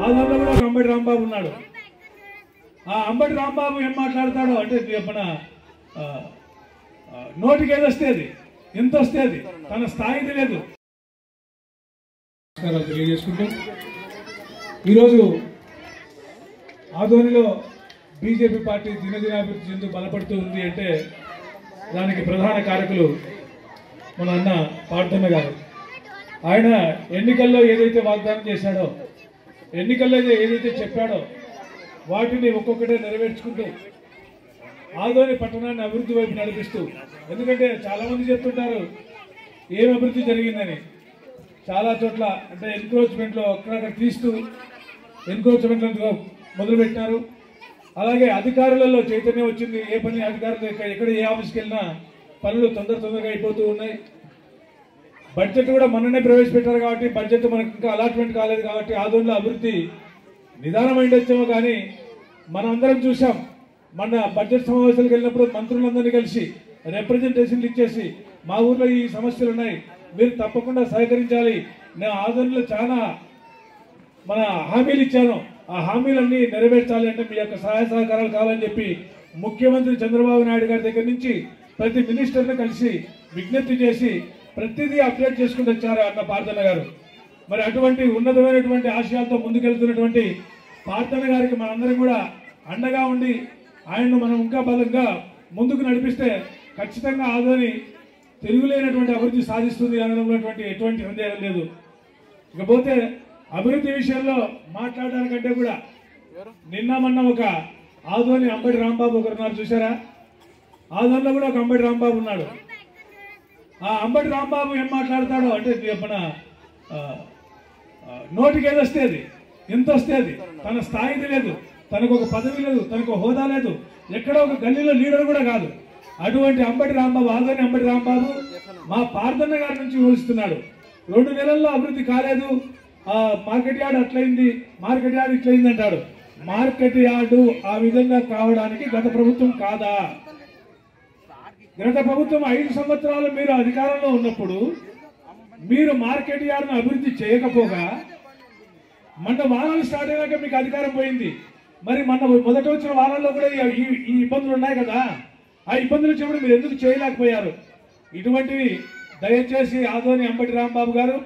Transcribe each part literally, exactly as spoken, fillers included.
ఆంధ్రలో కూడా అంబటి రాంబాబు ఉన్నాడు. ఆ అంబటి రాంబాబు ఏం మాట్లాడతాడో అంటే మన నోటికి ఏది వస్తే అది, ఎంత వస్తే అది, తన స్థాయి తెలియదు. నమస్కారాలు తెలియజేసుకుంటూ ఈరోజు ఆదోనిలో బీజేపీ పార్టీ దినదినాభివృద్ధి చెందుతూ బలపడుతూ ఉంది అంటే దానికి ప్రధాన కారకులు మన అన్న పార్థన్న గారు. ఆయన ఎన్నికల్లో ఏదైతే వాగ్దానం చేశాడో, ఎన్నికల్లో ఏదైతే చెప్పాడో వాటిని ఒక్కొక్కటే నెరవేర్చుకుంటూ ఆదోని పట్టణాన్ని అభివృద్ధి వైపు నడిపిస్తూ, ఎందుకంటే చాలామంది చెప్తుంటారు ఏం అభివృద్ధి జరిగిందని. చాలా చోట్ల అంటే ఎన్క్రోచ్మెంట్లో అక్కడక్కడ తీస్తూ ఎన్క్రోచ్మెంట్లను మొదలుపెట్టినారు. అలాగే అధికారులలో చైతన్యం వచ్చింది. ఏ పని అధికారులు ఎక్కడ ఏ ఆఫీస్కి వెళ్ళినా పనులు తొందర తొందరగా అయిపోతూ ఉన్నాయి. బడ్జెట్ కూడా మొన్ననే ప్రవేశపెట్టారు కాబట్టి బడ్జెట్ మనకు ఇంకా అలాట్మెంట్ కాలేదు కాబట్టి ఆదోనిలో అభివృద్ధి నిదానం అయిండొచ్చేమో. కానీ మనం అందరం చూసాం, మన బడ్జెట్ సమావేశాలకు వెళ్ళినప్పుడు మంత్రులందరినీ కలిసి రిప్రజెంటేషన్లు ఇచ్చేసి మా ఊర్లో ఈ సమస్యలు ఉన్నాయి, మీరు తప్పకుండా సహకరించాలి, నేను ఆదోనిలో చాలా మన హామీలు ఇచ్చాను, ఆ హామీలన్నీ నెరవేర్చాలి అంటే మీ యొక్క సహాయ సహకారాలు కావాలని చెప్పి ముఖ్యమంత్రి చంద్రబాబు నాయుడు గారి దగ్గర నుంచి ప్రతి మినిస్టర్ని కలిసి విజ్ఞప్తి చేసి ప్రతిదీ అప్డేట్ చేసుకుంటూ వచ్చారు అన్న పార్థన్న గారు. మరి అటువంటి ఉన్నతమైనటువంటి ఆశయాలతో ముందుకెళ్తున్నటువంటి పార్థన్న గారికి మనందరం కూడా అండగా ఉండి ఆయన్ను మనం ఇంకా బలంగా ముందుకు నడిపిస్తే ఖచ్చితంగా ఆదోని తిరుగులేనటువంటి అభివృద్ధి సాధిస్తుంది అనడంలో ఎటువంటి సందేహం లేదు. ఇకపోతే అభివృద్ధి విషయంలో మాట్లాడడానికంటే కూడా నిన్న మొన్న ఒక ఆదోని అంబటి రాంబాబు ఒకరున్నారు చూసారా. ఆదోనిలో కూడా ఒక అంబటి రాంబాబు ఉన్నాడు. ఆ అంబటి రాంబాబు ఏం మాట్లాడతాడో అంటే మన నోటికి ఏది వస్తే అది, ఎంత వస్తే అది, తన స్థాయి తెలియదు, తనకు ఒక పదవి లేదు, తనకు హోదా లేదు, ఎక్కడో ఒక గల్లీలో లీడర్ కూడా కాదు. అటువంటి అంబటి రాంబాబు, ఆదోని అంబటి రాంబాబు మా పార్థన్న గారి నుంచి ఊహిస్తున్నాడు. రెండు నెలల్లో అభివృద్ధి కాలేదు, మార్కెట్ యార్డ్ అట్లయింది, మార్కెట్ యార్డ్ ఇట్లయింది అంటాడు. మార్కెట్ యార్డు ఆ విధంగా కావడానికి గత ప్రభుత్వం కాదా? గత ప్రభుత్వం ఐదు సంవత్సరాలు మీరు అధికారంలో ఉన్నప్పుడు మీరు మార్కెట్ యార్డ్ను అభివృద్ధి చేయకపోగా మొన్న వారాలు స్టార్ట్ అయ్యాక మీకు అధికారం పోయింది. మరి మొన్న మొదట వచ్చిన వారాల్లో కూడా ఈ ఇబ్బందులు ఉన్నాయి కదా, ఆ ఇబ్బందులు చెప్పడం మీరు ఎందుకు చేయలేకపోయారు? ఇటువంటివి దయచేసి ఆదోని అంబటి రాంబాబు గారు,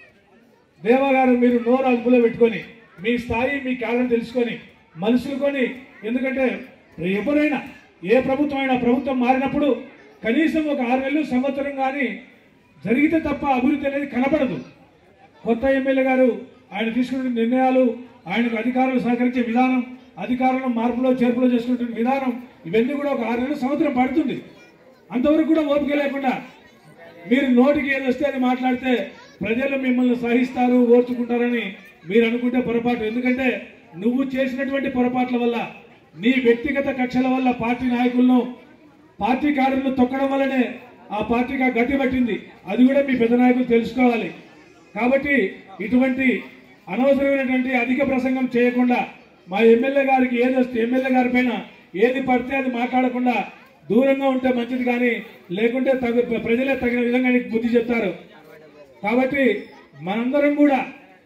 దేవా గారు మీరు నోరు అదుపులో పెట్టుకొని మీ స్థాయి మీ క్యాడర్ తెలుసుకొని మనుషులుకొని, ఎందుకంటే ఎవరైనా ఏ ప్రభుత్వం అయినా ప్రభుత్వం మారినప్పుడు కనీసం ఒక ఆరు నెలలు సంవత్సరం కానీ జరిగితే తప్ప అభివృద్ధి అనేది కనపడదు. కొత్త ఎమ్మెల్యే గారు ఆయన తీసుకున్న నిర్ణయాలు, ఆయనకు అధికారులు సహకరించే విధానం, అధికారులను మార్పులో చేర్పులో చేసుకునే విధానం, ఇవన్నీ కూడా ఒక ఆరు నెలలు సంవత్సరం పడుతుంది. అంతవరకు కూడా ఓపిక లేకుండా మీరు నోటికి ఏది వస్తే అది మాట్లాడితే ప్రజలు మిమ్మల్ని సహిస్తారు, ఓర్చుకుంటారని మీరు అనుకుంటే పొరపాటు. ఎందుకంటే నువ్వు చేసినటువంటి పొరపాట్ల వల్ల, నీ వ్యక్తిగత కక్షల వల్ల పార్టీ నాయకులను, పార్టీ కార్యలను తొక్కడం వల్లనే ఆ పార్టీకి ఆ గట్టి పట్టింది. అది కూడా మీ పెద్ద నాయకులు తెలుసుకోవాలి. కాబట్టి ఇటువంటి అనవసరమైనటువంటి అధిక ప్రసంగం చేయకుండా మా ఎమ్మెల్యే గారికి ఏది వస్తే ఎమ్మెల్యే గారి పైన ఏది పడితే అది మాట్లాడకుండా దూరంగా ఉంటే మంచిది. కానీ లేకుంటే తగు ప్రజలే తగిన విధంగా బుద్ధి చెప్తారు. కాబట్టి మనందరం కూడా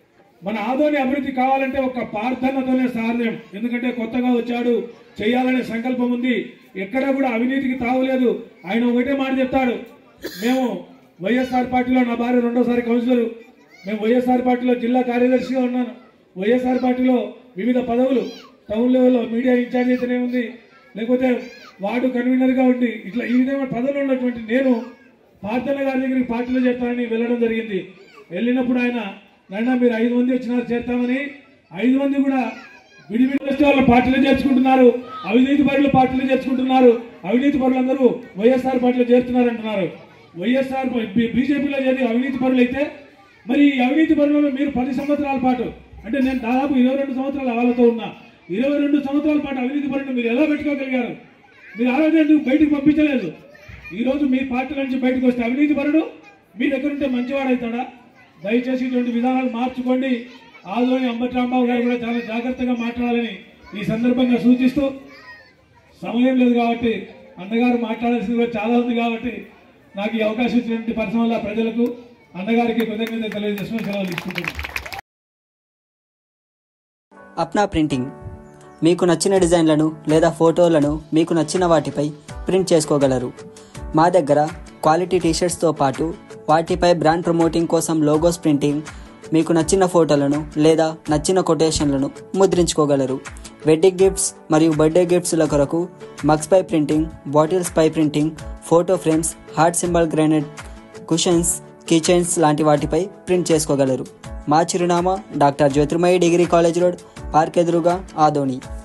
మన ఆదోని అభివృద్ధి కావాలంటే ఒక పార్థన్నతోనే సాధ్యం. ఎందుకంటే కొత్తగా వచ్చాడు, చేయాలనే సంకల్పం ఉంది, ఎక్కడా కూడా అవినీతికి తావులేదు. ఆయన ఒకటే మాట చెప్తాడు, మేము వైఎస్ఆర్ పార్టీలో, నా భార్య రెండోసారి కౌన్సిలరు, మేము వైఎస్ఆర్ పార్టీలో జిల్లా కార్యదర్శిగా ఉన్నాను, వైఎస్ఆర్ పార్టీలో వివిధ పదవులు, టౌన్ లెవెల్లో మీడియా ఇన్ఛార్జ్ అయితేనే ఉంది, లేకపోతే వార్డు కన్వీనర్గా ఉండి ఇట్లా ఈ విధంగా పదవులు ఉన్నటువంటి నేను పార్థన్న గారి దగ్గరికి పార్టీలో చేస్తానని వెళ్ళడం జరిగింది. వెళ్ళినప్పుడు ఆయన నైనా మీరు ఐదు మంది వచ్చినారు చేస్తామని, ఐదు మంది కూడా విడివిడి వస్తే వాళ్ళ పార్టీలో చేర్చుకుంటున్నారు, అవినీతి పరులు పార్టీలో చేర్చుకుంటున్నారు, అవినీతి పరులందరూ వైఎస్ఆర్ పార్టీలో చేరుతున్నారు అంటున్నారు. వైఎస్ఆర్ బీజేపీలో చేరి అవినీతి పరులు అయితే మరి ఈ అవినీతి పరులను మీరు పది సంవత్సరాల పాటు, అంటే నేను దాదాపు ఇరవై రెండు సంవత్సరాలు వాళ్ళతో ఉన్నా, ఇరవై రెండు సంవత్సరాల పాటు అవినీతి పరులను మీరు ఎలా పెట్టుకోగలిగారు? మీరు ఆ రోజు ఎందుకు బయటకు పంపించలేదు? ఈరోజు మీ పార్టీ నుంచి బయటకు వస్తే అవినీతి పరుడు మీ దగ్గర ఉంటే మంచివాడవుతాడా? దయచేసి ఇటువంటి విధానాలు మార్చుకోండి. ఆదోని అంబటి రాంబాబు గారు కూడా చాలా జాగ్రత్తగా మాట్లాడాలని ఈ సందర్భంగా సూచిస్తూ, సమయం లేదు కాబట్టి అన్నగారు మాట్లాడాల్సింది కూడా చాలా ఉంది కాబట్టి నాకు ఈ అవకాశం ఇచ్చినటువంటి పరిశ్రమల ప్రజలకు అన్నగారికి కృతజ్ఞత తెలియజేసుకుని సెలవు తీసుకుంటున్నాను. అప్నా ప్రింటింగ్. మీకు నచ్చిన డిజైన్లను లేదా ఫోటోలను మీకు నచ్చిన వాటిపై ప్రింట్ చేసుకోగలరు. మా దగ్గర క్వాలిటీ టీషర్ట్స్తో పాటు వాటిపై బ్రాండ్ ప్రమోటింగ్ కోసం లోగోస్ ప్రింటింగ్, మీకు నచ్చిన ఫోటోలను లేదా నచ్చిన కొటేషన్లను ముద్రించుకోగలరు. వెడ్డింగ్ గిఫ్ట్స్ మరియు బర్త్డే గిఫ్ట్స్ల కొరకు మగ్స్ పై ప్రింటింగ్, బాటిల్స్ పై printing, photo frames, heart symbol granite, cushions, keychains లాంటి వాటిపై ప్రింట్ చేసుకోగలరు. మా చిరునామా doctor Jyotirmayi degree college road, park ఎదురుగా, ఆదోని.